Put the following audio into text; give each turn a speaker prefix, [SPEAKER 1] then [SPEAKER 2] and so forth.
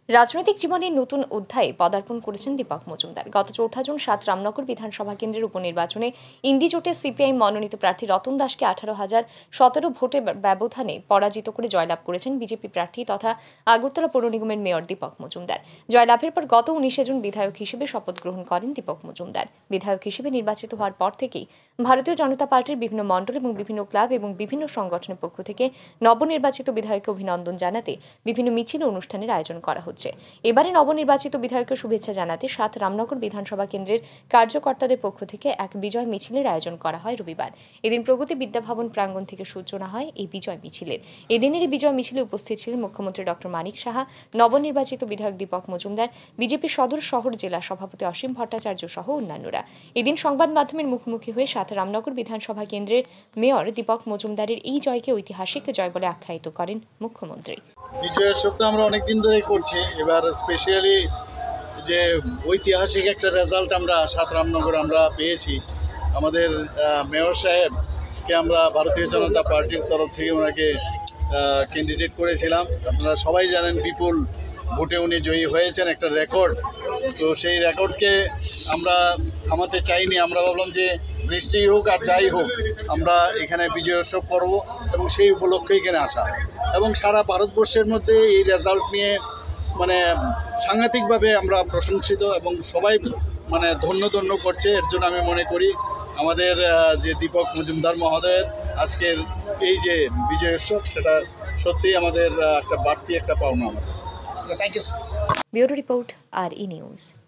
[SPEAKER 1] রাজনৈতিক জীবনের নতুন অধ্যায়ে পদার্পণ করেছেন দীপক মজুমদার। গত ৪ জুন ৭ রামনগর বিধানসভা কেন্দ্রের উপনির্বাচনে ইন্ডি জোটে সিপিআইএম মনোনীত প্রার্থী রতন দাসকে ১৮,০১৭ ভোটে ব্যবধানে পরাজিত করে জয়লাভ করেছেন বিজেপি প্রার্থী তথা আগরতলা পৌর নিগমের মেয়র দীপক মজুমদার। জয়লাভের পর গত ১৯ জুন বিধায়ক হিসেবে শপথ গ্রহণ করেন দীপক মজুমদার। বিধায়ক হিসেবে নির্বাচিত হওয়ার পর থেকেই ভারতীয় জনতা পার্টির বিভিন্ন মণ্ডল এবং বিভিন্ন ক্লাব এবং বিভিন্ন সংগঠনের পক্ষ থেকে নবনির্বাচিত বিধায়ককে অভিনন্দন জানাতে বিভিন্ন মিছিল ও অনুষ্ঠানের আয়োজন করা হচ্ছে। এবারে নবনির্বাচিত বিধায়ককে শুভেচ্ছা জানাতে ৭ রামনগর বিধানসভা কেন্দ্রের কার্যকর্তাদের পক্ষ থেকে এক বিজয় মিছিলের আয়োজন করা হয় রবিবার। এদিন প্রগতি বিদ্যাভবন প্রাঙ্গণ থেকে সূচনা হয় এই বিজয় মিছিলের। এদিনের এই বিজয় মিছিলে উপস্থিত ছিলেন মুখ্যমন্ত্রী ডক্টর মানিক সাহা, নবনির্বাচিত বিধায়ক দীপক মজুমদার, বিজেপি সদর শহর জেলা সভাপতি অসীম ভট্টাচার্য সহ অন্যান্যরা। এদিন সংবাদ মাধ্যমের মুখোমুখি হয়ে ৭ রামনগর বিধানসভা কেন্দ্রের মেয়র দীপক মজুমদারের এই জয়কে ঐতিহাসিক জয় বলে আখ্যায়িত করেন মুখ্যমন্ত্রী।
[SPEAKER 2] বিজয়ের শব্দ আমরা অনেকদিন ধরেই করছি, এবার স্পেশালি যে ঐতিহাসিক একটা রেজাল্ট আমরা ৭ রামনগর আমরা পেয়েছি। আমাদের মেয়র সাহেবকে আমরা ভারতীয় জনতা পার্টির তরফ থেকে ওনাকে ক্যান্ডিডেট করেছিলাম। আপনারা সবাই জানেন বিপুল ভোটে উনি জয়ী হয়েছেন, একটা রেকর্ড। তো সেই রেকর্ডকে আমরা থামাতে চাইনি। আমরা ভাবলাম যে বৃষ্টি হোক আর যাই হোক আমরা এখানে বিজয় উৎসব করবো এবং সেই উপলক্ষে এখানে আসা। এবং সারা ভারতবর্ষের মধ্যে এই রেজাল্ট নিয়ে সাংঘাতিকভাবে আমরা প্রশংসিত এবং সবাই ধন্য করছে। এর জন্য আমি মনে করি আমাদের যে দীপক মজুমদার মহোদয়ের আজকের এই যে বিজয় উৎসব, সেটা সত্যিই আমাদের একটা বাড়তি একটা পাওনা আমাদের। Thank you.
[SPEAKER 1] Bureau report, RE news.